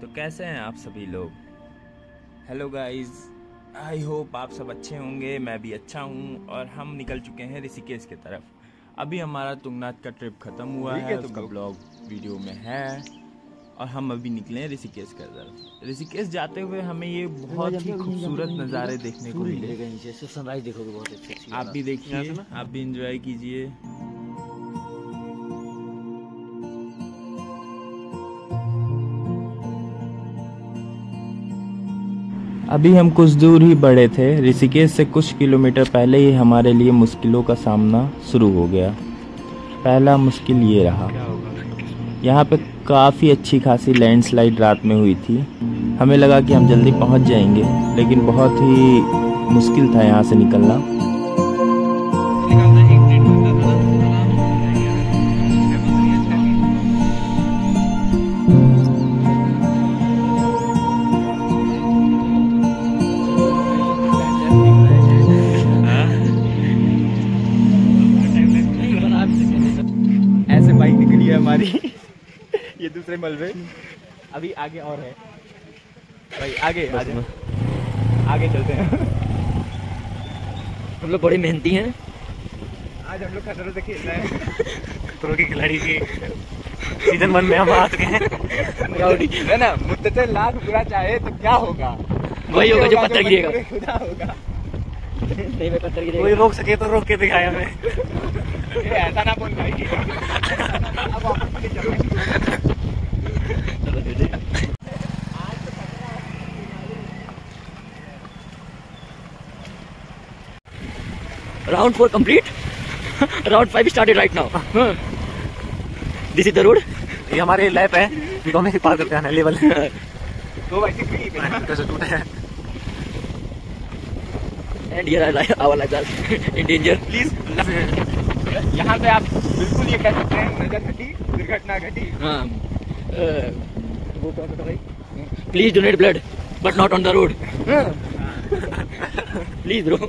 तो कैसे हैं आप सभी लोग। हेलो गाइस, आई होप आप सब अच्छे होंगे। मैं भी अच्छा हूँ और हम निकल चुके हैं ऋषिकेश की तरफ। अभी हमारा तुंगनाथ का ट्रिप ख़त्म हुआ है, उसका ब्लॉग वीडियो में है और हम अभी निकले हैं ऋषिकेश की तरफ। ऋषिकेश जाते हुए हमें ये बहुत ही खूबसूरत नज़ारे देखने को मिले। सनराइज देखोगे बहुत अच्छी। आप भी देखिए, आप भी इंजॉय कीजिए। अभी हम कुछ दूर ही बढ़े थे। ऋषिकेश से कुछ किलोमीटर पहले ही हमारे लिए मुश्किलों का सामना शुरू हो गया। पहला मुश्किल ये रहा, यहाँ पे काफ़ी अच्छी खासी लैंडस्लाइड रात में हुई थी। हमें लगा कि हम जल्दी पहुँच जाएंगे, लेकिन बहुत ही मुश्किल था यहाँ से निकलना। ऐसे बाइक निकली है हमारी ये दूसरे मलबे। अभी आगे और है भाई, आगे आगे चलते हैं। हम लोग बड़े मेहनती हैं। आज हम लोग खतरों से खेल रहे हैं। खतरों की खिलाड़ी की सीजन 1 में हम आ चुके हैं। है ना, मुद्दते लाख बुरा चाहे तो क्या होगा, वही होगा जो पत्थर गिरेगा। खुदा होगा। नहीं मैं पत्थर गिरेगा। कोई रोक सके तो रोक के दिखाए हमें। ऐसा ना बोल भाई। अब वापस चलो। Round 4 complete. Round 5 started right now. This is the road. ये हमारे लैप है, ये हमें पार करते हैं लेवल। तो वैसे कैसे टूटे हैं। And here our lives are in danger. Please यहाँ पे आप बिल्कुल ये कह सकते हैं, नजर घटी दुर्घटना घटी। हाँ। वो क्या कहता भाई? Please donate blood, but not on the road. Please bro.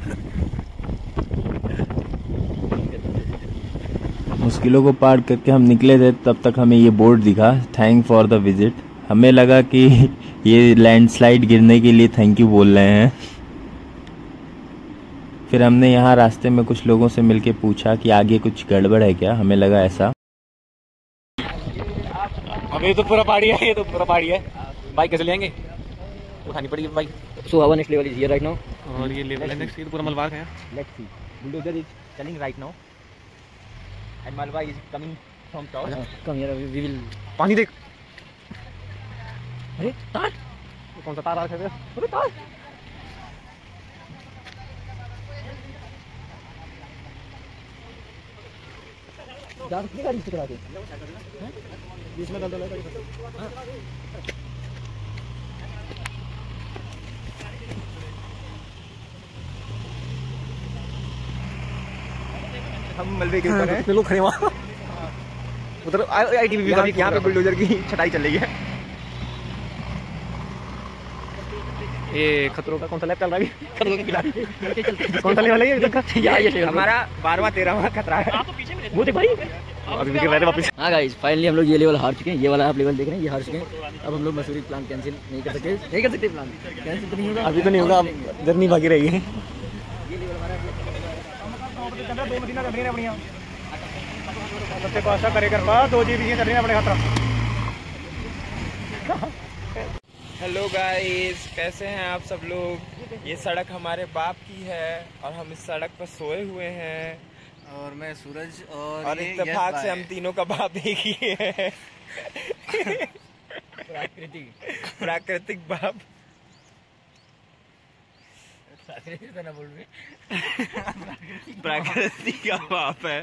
मुश्किलों को पार करके हम निकले थे, तब तक हमें ये बोर्ड दिखा, थैंक फॉर द विजिट। हमें लगा कि ये लैंडस्लाइड गिरने के लिए थैंक यू बोल रहे हैं। फिर हमने यहाँ रास्ते में कुछ लोगों से मिलके पूछा कि आगे कुछ गड़बड़ है क्या। हमें लगा ऐसा। अब ये तो पूरा पहाड़ी है, ये तो पूरा पहाड़ी है। बाइक कैसे लेंगे, उठानी पड़ेगी bike. So our next level is here right now. और ये लेवल है नेक्स्ट, ये पूरा मलबा है। Let's see. Bulldozer is coming right now. And Malwa is coming from top. Come here, we will. पानी देख, अरे तार, कौन सा तार आ रहा है? अरे तार। जा कितनी गाड़ी से करा के? बीच में डाल दो। हम मलबे के ऊपर हैं। कितने लोग खड़े वहाँ। उधर ITBP का यहाँ पे बुलडोजर की छटाई चल रही है। ये खतरों का कौन सा लैब चल रहा है? खतरों के खिलाड़ी। कौन सा लेवल है ये? हमारा 12वां 13वां खतरा है। वो देख भाई। अभी भी रहे वापस। हाँ गाइस, फाइनली हम लोग ये लेवल हार चुके हैं। ये वाला आप लेवल देख रहे हैं, ये हार चुके हैं। अब हम लोग मसूरी प्लान कैंसिल नहीं कर सकते। प्लान कैंसिल तो नहीं होगा। अभी तो नहीं होगा, जर्नी बाकी रहेगी। ये लेवल हमारा हेलो गाइस, कैसे हैं आप सब लोग। ये सड़क हमारे बाप की है और हम इस सड़क पर सोए हुए हैं। और मैं सूरज और इत्तेफाक से हम तीनों का बाप एक ही है। प्राकृतिक बाप। प्रकृति का बाप है।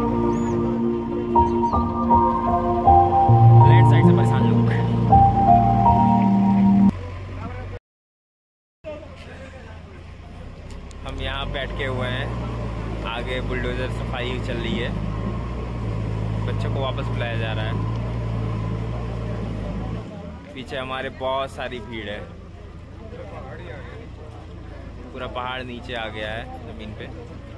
लैंड साइड से परेशान लोग। हम यहाँ बैठ के हुए हैं, आगे बुलडोज़र सफाई चल रही है, बच्चों को वापस बुलाया जा रहा है। पीछे हमारे बहुत सारी भीड़ है, पूरा पहाड़ नीचे आ गया है ज़मीन पे।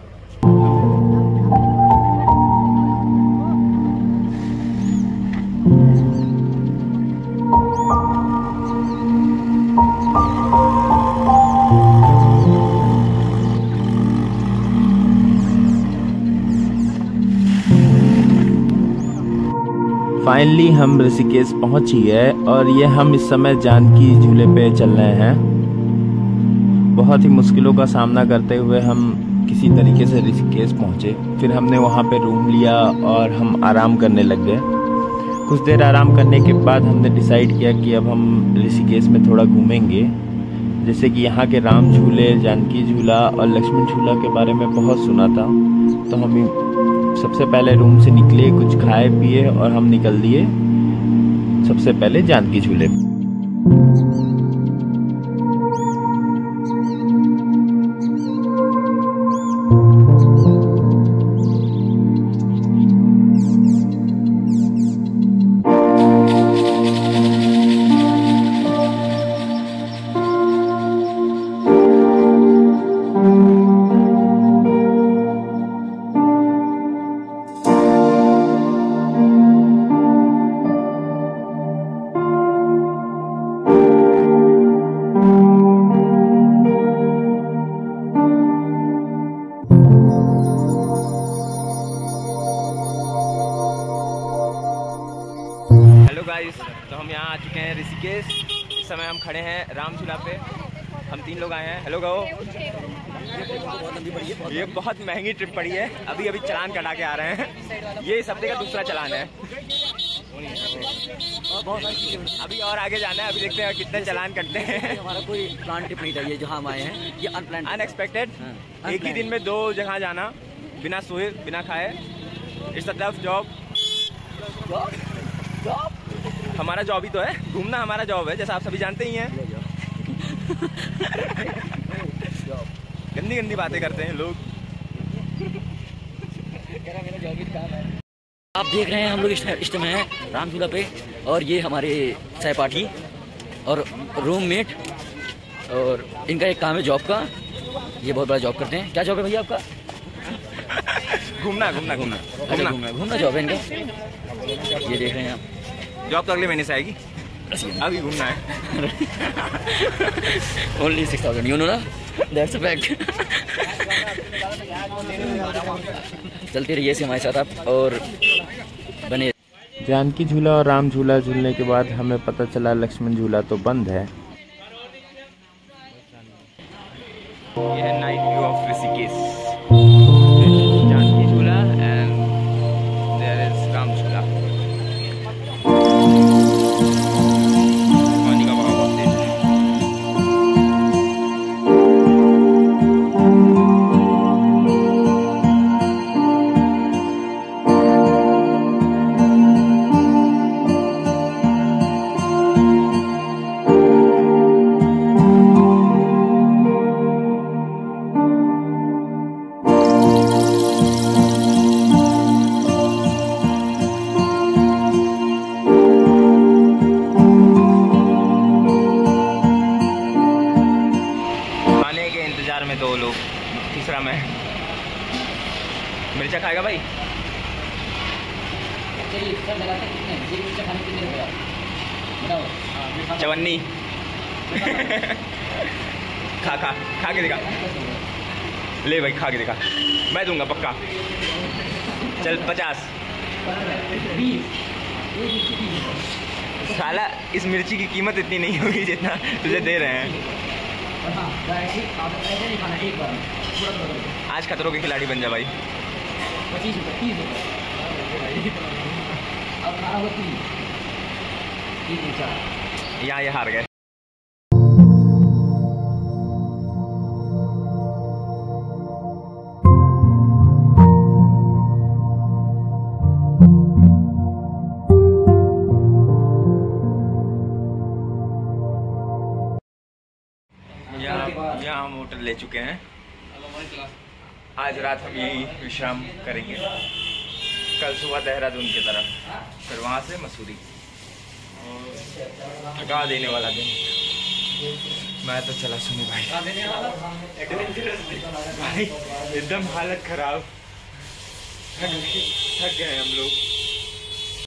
फाइनली हम ऋषिकेश पहुंच ही गए और ये हम इस समय जानकी झूले पे चल रहे हैं। बहुत ही मुश्किलों का सामना करते हुए हम किसी तरीके से ऋषिकेश पहुंचे। फिर हमने वहां पे रूम लिया और हम आराम करने लग गए। कुछ देर आराम करने के बाद हमने डिसाइड किया कि अब हम ऋषिकेश में थोड़ा घूमेंगे। जैसे कि यहाँ के राम झूले, जानकी झूला और लक्ष्मण झूला के बारे में बहुत सुना था, तो हम सबसे पहले रूम से निकले, कुछ खाए पिए और हम निकल दिए सबसे पहले जानकी झूले। तो हम यहाँ आ चुके हैं ऋषिकेश। इस समय हम खड़े हैं राम झूला पे। हम 3 लोग आए हैं। हेलो गाओ। ये बहुत महंगी ट्रिप पड़ी है। अभी अभी चालान कटा के आ रहे हैं। ये इस हफ्ते का दूसरा चालान है। अभी और आगे जाना है। अभी देखते हैं कितने चालान कटते हैं। हमारा कोई प्लान ट्रिप नहीं था ये, जहाँ हम आए हैं ये अनप्लान, अनएक्सपेक्टेड। एक ही दिन में 2 जगह जाना, बिना सोए बिना खाए। It's a tough job. हमारा जॉब ही तो है, घूमना हमारा जॉब है, जैसा आप सभी जानते ही हैं। गंदी गंदी बातें करते हैं लोग। आप देख रहे हैं हम लोग इस समय हैं राम झूला पे, और ये हमारे सहपाठी और रूममेट, और इनका एक काम है जॉब का। ये बहुत बड़ा जॉब करते हैं। क्या जॉब है भैया आपका? घूमना घूमना घूमना घूमना घूमना जॉब है इनका। ये देख रहे हैं आप। जॉब तो अगले महीने से आएगी, अभी घूमना है। ओनली 6000, यू नो ना, दैट्स अ फैक्ट। चलते रहिए ऐसे हमारे साथ आप और बने। जानकी झूला और राम झूला झूलने के बाद हमें पता चला लक्ष्मण झूला तो बंद है। यह है night view of Rishikesh. Janki Jhula and there is Ram झूला। पानी का बहाव बहुत तेज है। में 2 लोग, तीसरा मैं। मिर्चा खाएगा भाई? चवन्नी। खा खा खा के दिखा। ले भाई खा के दिखा। मैं दूंगा पक्का। चल 50। साला इस मिर्ची की कीमत इतनी नहीं होगी जितना तुझे दे रहे हैं। आज खतरों के खिलाड़ी बन जा भाई। 25 रुपये 30 रुपये। यहाँ ये हार गए। यहाँ हम होटल ले चुके हैं। आज रात हम यही विश्राम करेंगे, कल सुबह देहरादून की तरफ, फिर वहाँ से मसूरी। थका देने वाला दिन। मैं तो चला सुनी भाई, भाई एकदम हालत खराब, थक गए हम लोग।